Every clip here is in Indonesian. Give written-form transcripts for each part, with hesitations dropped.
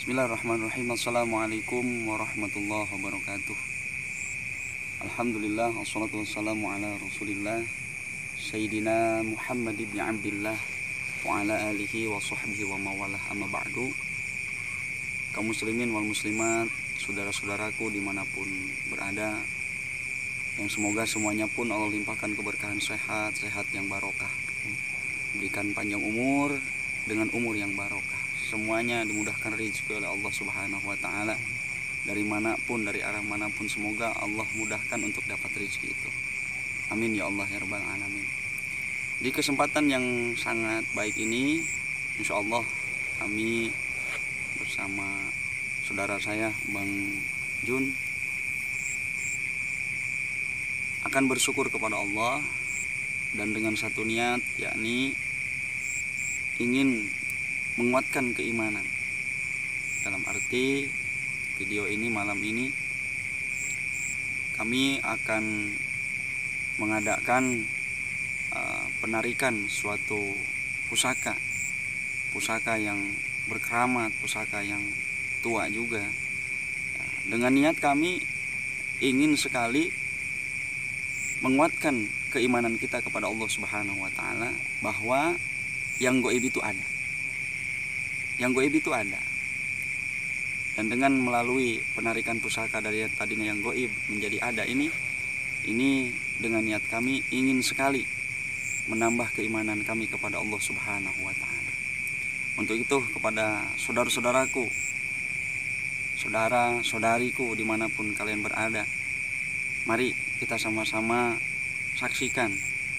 Bismillahirrahmanirrahim. Assalamualaikum warahmatullahi wabarakatuh. Alhamdulillah, wassalatu wassalamu ala rasulillah Sayyidina Muhammad ibn Abdillah wa ala alihi wa sahbihi wa mawalah, amma ba'du. Kaum muslimin wal muslimat, saudara-saudaraku dimanapun berada, yang semoga semuanya pun Allah limpahkan keberkahan sehat yang barokah, berikan panjang umur dengan umur yang barokah. Semuanya dimudahkan rezeki oleh Allah Subhanahu wa taala. Dari manapun, dari arah manapun, semoga Allah mudahkan untuk dapat rezeki itu. Amin ya Allah ya rabbal alamin. Di kesempatan yang sangat baik ini, insya Allah kami bersama saudara saya Bang Jun akan bersyukur kepada Allah dan dengan satu niat, yakni ingin menguatkan keimanan. Dalam arti video ini, malam ini kami akan mengadakan penarikan suatu pusaka yang berkeramat, pusaka yang tua juga. Dengan niat kami ingin sekali menguatkan keimanan kita kepada Allah Subhanahu wa taala bahwa yang gaib itu ada. Yang gaib itu ada. Dan dengan melalui penarikan pusaka dari yang tadinya yang gaib menjadi ada ini dengan niat kami ingin sekali menambah keimanan kami kepada Allah Subhanahu wa taala. Untuk itu kepada saudara-saudaraku, saudara-saudariku dimanapun kalian berada, mari kita sama-sama saksikan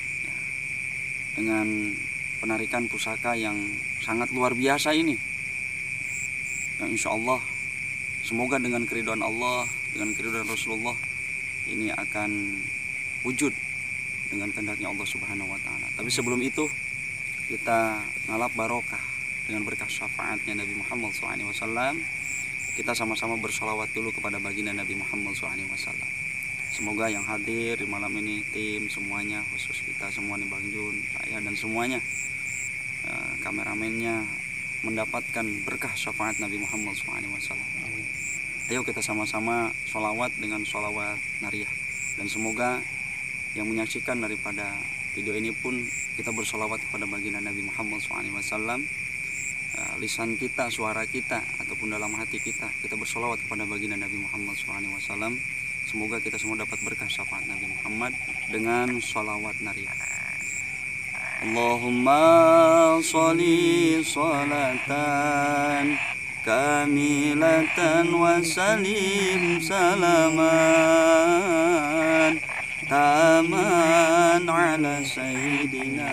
dengan penarikan pusaka yang sangat luar biasa ini, yang insya Allah semoga dengan keridhaan Allah, dengan keridhaan Rasulullah, ini akan wujud dengan kehendaknya Allah Subhanahu wa taala. Tapi sebelum itu kita ngalap barokah dengan berkah syafaatnya Nabi Muhammad SAW. Kita sama-sama bersolawat dulu kepada baginda Nabi Muhammad SAW. Semoga yang hadir di malam ini, tim semuanya, khusus kita semua nih, Bang Jun, saya dan semuanya, kameramennya, mendapatkan berkah syafaat Nabi Muhammad SAW. Ayo kita sama-sama sholawat dengan sholawat nariyah. Dan semoga yang menyaksikan daripada video ini pun kita bersolawat kepada baginda Nabi Muhammad SAW. Lisan kita, suara kita, ataupun dalam hati kita bersolawat kepada baginda Nabi Muhammad SAW. Semoga kita semua dapat berkah syafaat Nabi Muhammad dengan sholawat nariyah. Allahumma sholli sholatan kamilatan wa salim salaman taman ala sayyidina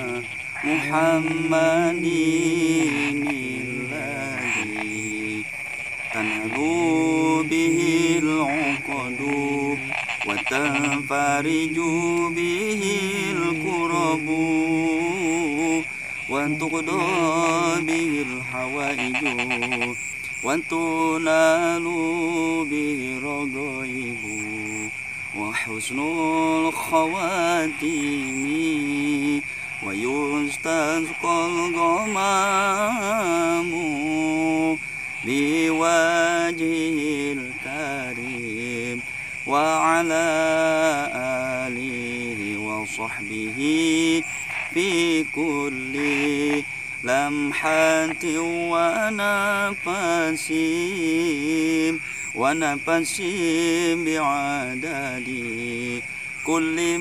Muhammadin alladhi tanalu bihil uqadu wa tanfariju bihil kurabu wa tuqda bihil hawaiju wa tunalu bihi ragaibu wa husnul khawatimi wa yustazqal ghamamu biwajhil karim wa ala alihi wa sahbihi fi kulli lamhati wa nafasim bi'adadi kulli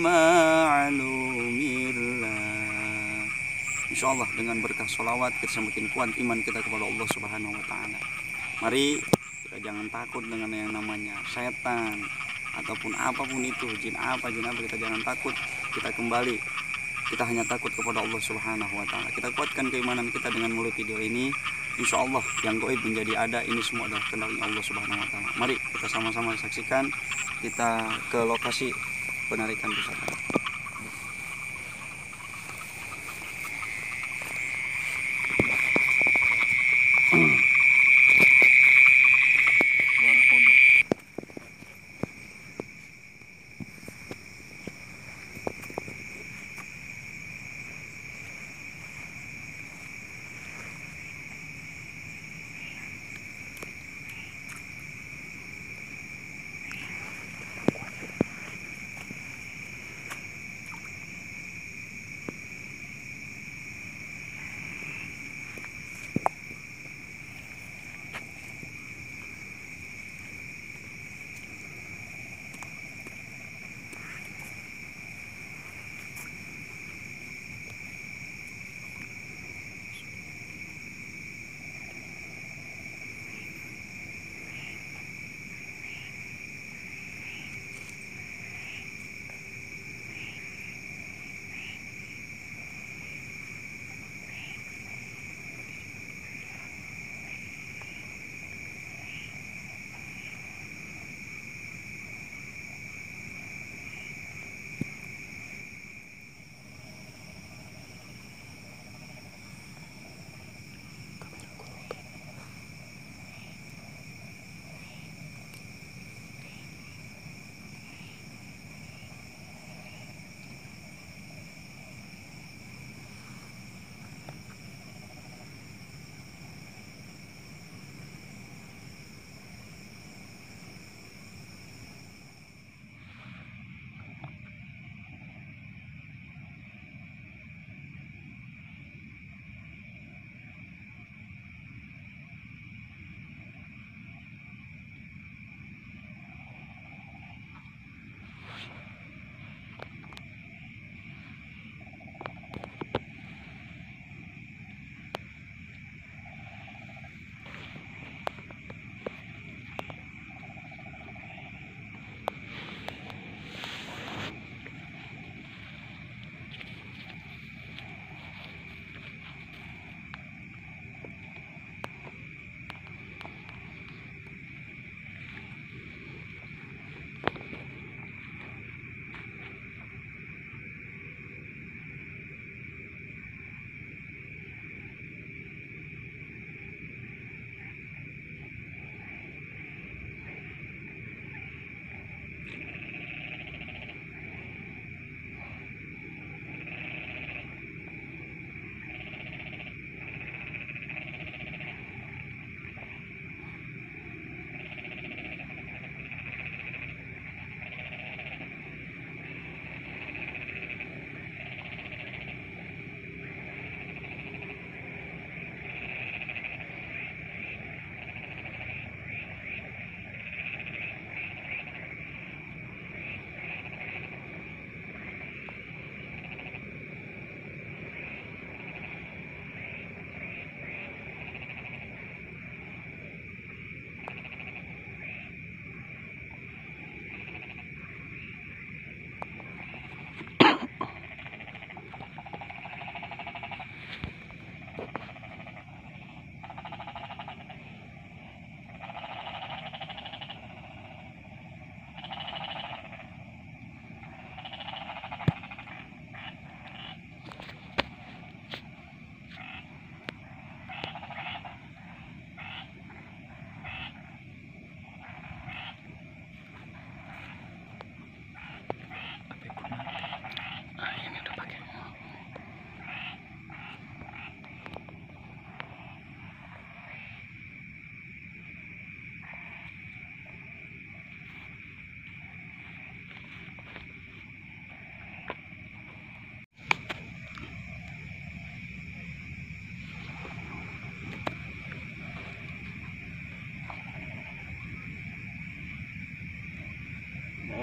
ma'lumillah. Insyaallah dengan berkah sholawat kita semakin kuat iman kita kepada Allah Subhanahu wa taala. Mari kita jangan takut dengan yang namanya setan ataupun apapun itu, jin apa kita jangan takut. Kita kembali, kita hanya takut kepada Allah Subhanahu wa taala. Kita kuatkan keimanan kita dengan mulut video ini. Insya Allah yang gaib menjadi ada, ini semua adalah kehendaknya Allah Subhanahu wa taala. Mari kita sama-sama saksikan, kita ke lokasi penarikan pusaka.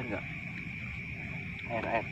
Air gak? Air.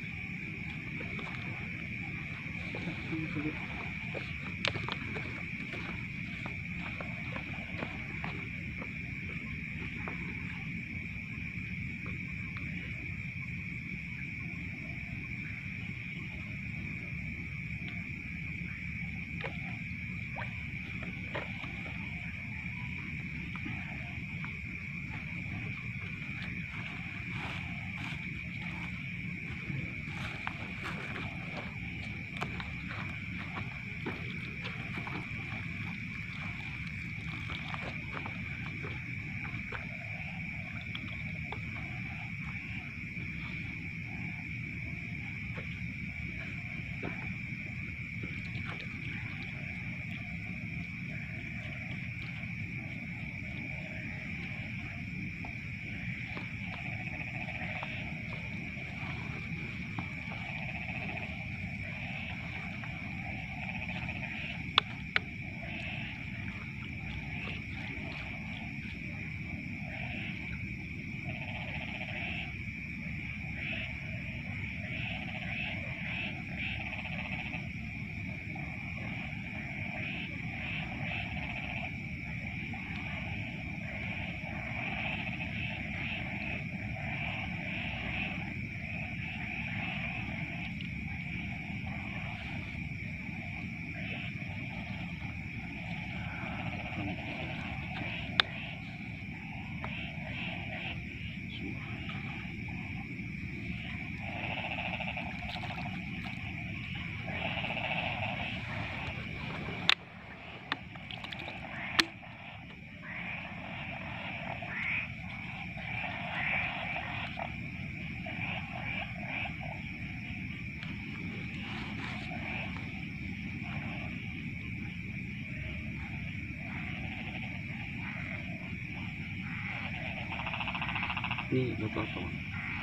Ini batu apa, Bang?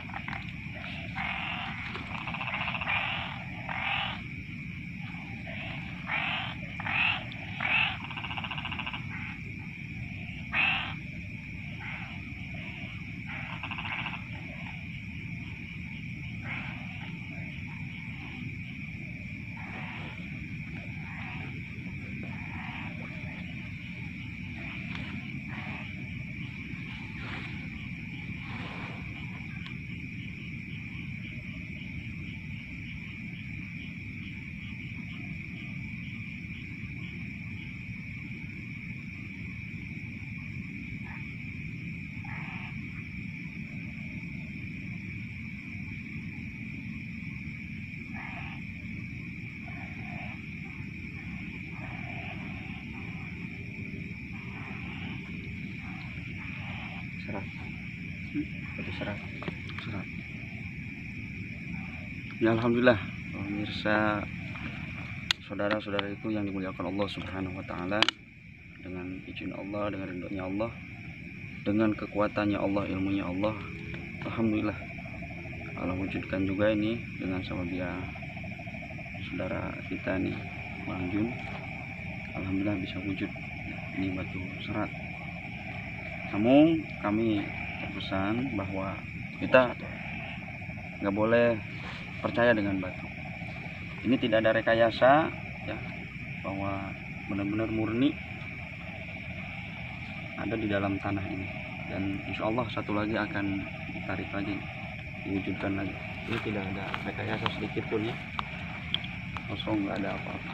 Serat. Batu serat. Serat. Ya alhamdulillah, pemirsa, saudara-saudariku yang dimuliakan Allah Subhanahu wa taala, dengan izin Allah, dengan ridhonya Allah, dengan kekuatannya Allah, ilmunya Allah, alhamdulillah Allah wujudkan juga ini dengan sababia saudara kita nih, Bang Jun. Alhamdulillah bisa wujud ini batu serat. Namun kami berpesan bahwa kita nggak boleh percaya dengan batu. Ini tidak ada rekayasa, ya, bahwa benar-benar murni ada di dalam tanah ini. Dan insya Allah satu lagi akan ditarik lagi, diwujudkan lagi. Ini tidak ada rekayasa sedikit pun, ya, kosong, nggak ada apa-apa.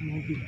mobil.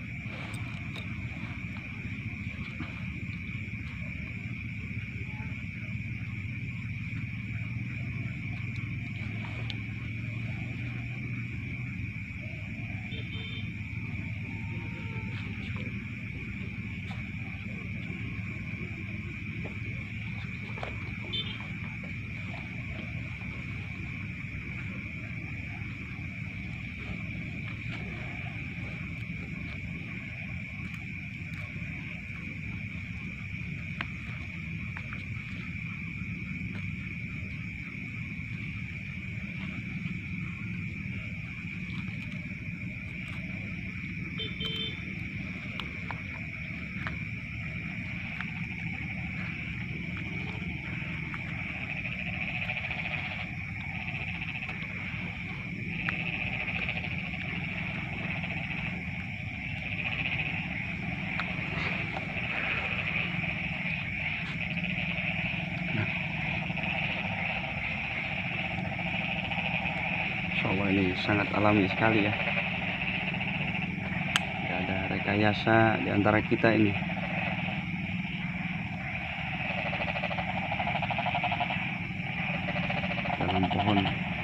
Insyaallah ini sangat alami sekali ya. Tidak ada rekayasa di antara kita ini. Dalam pohon.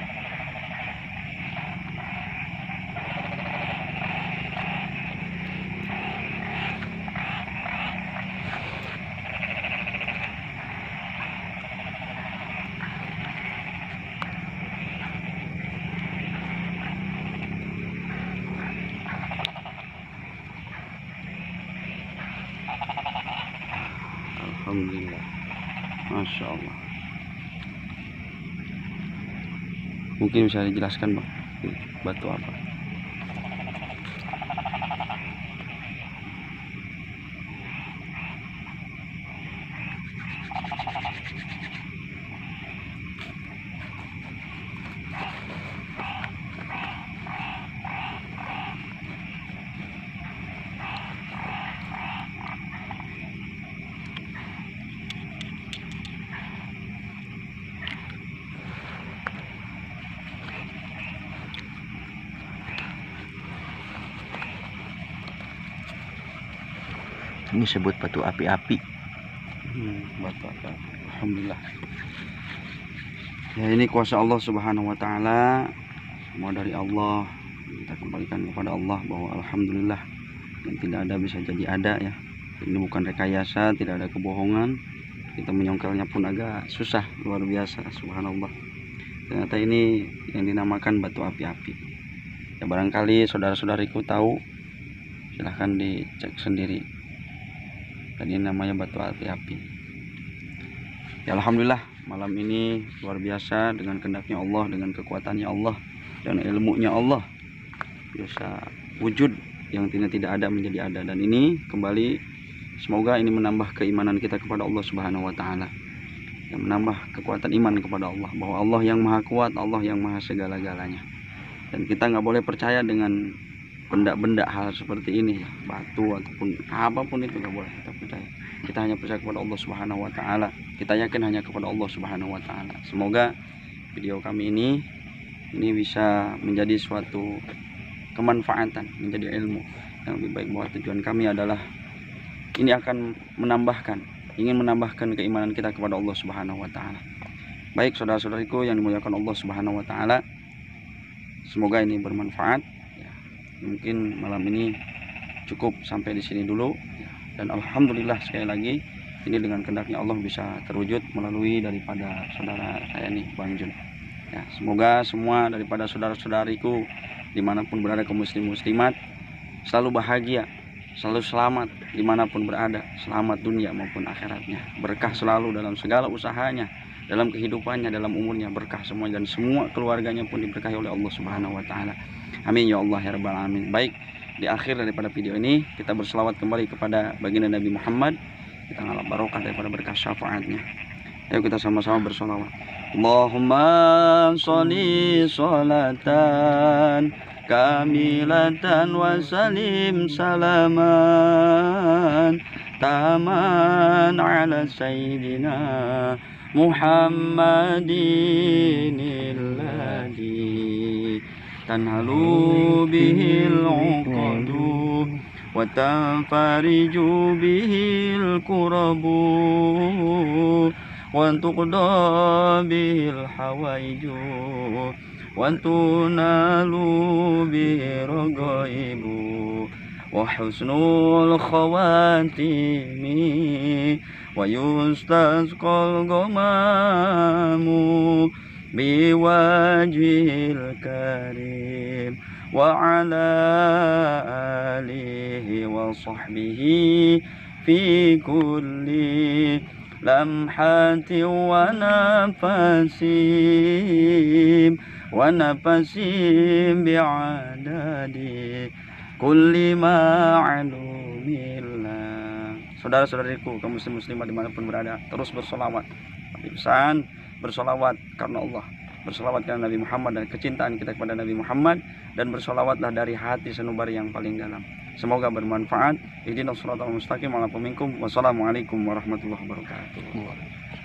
Alhamdulillah, Masya Allah. Mungkin bisa dijelaskan Bang, ini batu apa? Ini sebut batu api-api. Batu apa? Alhamdulillah. Ya, ini kuasa Allah Subhanahu wa taala. Semua dari Allah. Kita kembalikan kepada Allah bahwa alhamdulillah yang tidak ada bisa jadi ada ya. Ini bukan rekayasa, tidak ada kebohongan. Kita menyongkelnya pun agak susah, luar biasa, subhanallah. Ternyata ini yang dinamakan batu api-api. Ya barangkali saudara-saudariku tahu, silahkan dicek sendiri. Tadi namanya batu api-api. Ya alhamdulillah malam ini luar biasa dengan kehendaknya Allah, dengan kekuatannya Allah dan ilmunya Allah bisa wujud yang tidak ada menjadi ada. Dan ini kembali semoga ini menambah keimanan kita kepada Allah Subhanahu wa taala. Yang menambah kekuatan iman kepada Allah bahwa Allah yang maha kuat, Allah yang maha segala-galanya. Dan kita nggak boleh percaya dengan benda-benda hal seperti ini, batu ataupun apapun itu nggak boleh kita percaya. Kita hanya percaya kepada Allah Subhanahu wa taala. Kita yakin hanya kepada Allah Subhanahu wa taala. Semoga video kami ini bisa menjadi suatu kemanfaatan, menjadi ilmu yang lebih baik, bahwa tujuan kami adalah ini akan ingin menambahkan keimanan kita kepada Allah Subhanahu wa taala. Baik saudara-saudariku yang dimuliakan Allah Subhanahu wa taala, semoga ini bermanfaat. Mungkin malam ini cukup sampai di sini dulu, dan alhamdulillah sekali lagi ini dengan kehendaknya Allah bisa terwujud melalui daripada saudara saya nih, Bang Jun. Ya, semoga semua daripada saudara-saudariku dimanapun berada, kaum muslim muslimat selalu bahagia, selalu selamat dimanapun berada, selamat dunia maupun akhiratnya, berkah selalu dalam segala usahanya, dalam kehidupannya, dalam umurnya, berkah semua, dan semua keluarganya pun diberkahi oleh Allah Subhanahu wa taala. Amin ya Allah ya rabbal alamin. Baik, di akhir daripada video ini kita berselawat kembali kepada baginda Nabi Muhammad, kita ngalap barokah daripada berkah syafaatnya. Ayo kita sama-sama bersolawat. Allahumma sholli sholatan kamilatan wa salim salaman taman ala sayyidina Muhammadin alladhi tanhalu bihil uqadu وتنفرج به الكرب وتقضى به الحوائج وتنال به الرغائب وحسن الخواتيم ويستسقى الغمام بوجه الكريم وعلى آله وصحبه في كل لمحة ونفس بعدد كل معلوم الله. Saudara-saudariku, kaum muslim muslimah dimanapun berada, terus bersolawat. Tapi pesan bersolawat karena Allah, bersolawat karena Nabi Muhammad dan kecintaan kita kepada Nabi Muhammad, dan bersolawatlah dari hati sanubari yang paling dalam. Semoga bermanfaat. Ihdinas shiratal mustaqim. Wassalamualaikum warahmatullahi wabarakatuh.